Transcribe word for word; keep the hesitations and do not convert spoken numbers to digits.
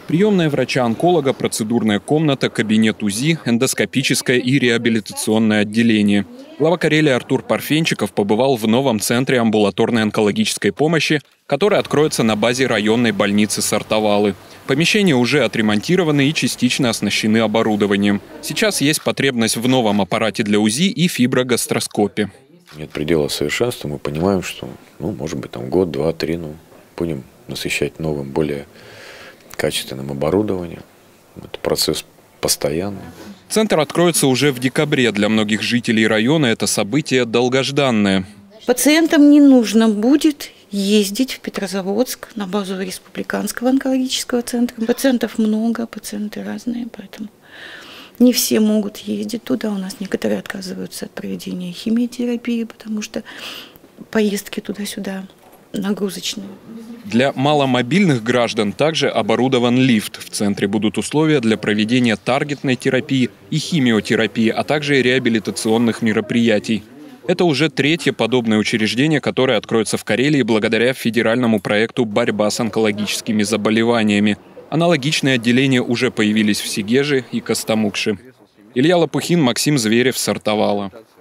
Приемная врача-онколога, процедурная комната, кабинет УЗИ, эндоскопическое и реабилитационное отделение. Глава Карелии Артур Парфенчиков побывал в новом центре амбулаторной онкологической помощи, который откроется на базе районной больницы Сартовалы. Помещения уже отремонтированы и частично оснащены оборудованием. Сейчас есть потребность в новом аппарате для УЗИ и фиброгастроскопе. Нет предела совершенства. Мы понимаем, что, ну, может быть, там год, два, три, ну, будем насыщать новым, более качественным оборудованием. Это процесс постоянный. Центр откроется уже в декабре. Для многих жителей района это событие долгожданное. Пациентам не нужно будет ездить в Петрозаводск на базу республиканского онкологического центра. Пациентов много, пациенты разные, поэтому не все могут ездить туда. У нас некоторые отказываются от проведения химиотерапии, потому что поездки туда-сюда нагрузочные. Для маломобильных граждан также оборудован лифт. В центре будут условия для проведения таргетной терапии и химиотерапии, а также реабилитационных мероприятий. Это уже третье подобное учреждение, которое откроется в Карелии благодаря федеральному проекту «Борьба с онкологическими заболеваниями». Аналогичные отделения уже появились в Сегеже и Костомукше. Илья Лопухин, Максим Зверев, Сартовала.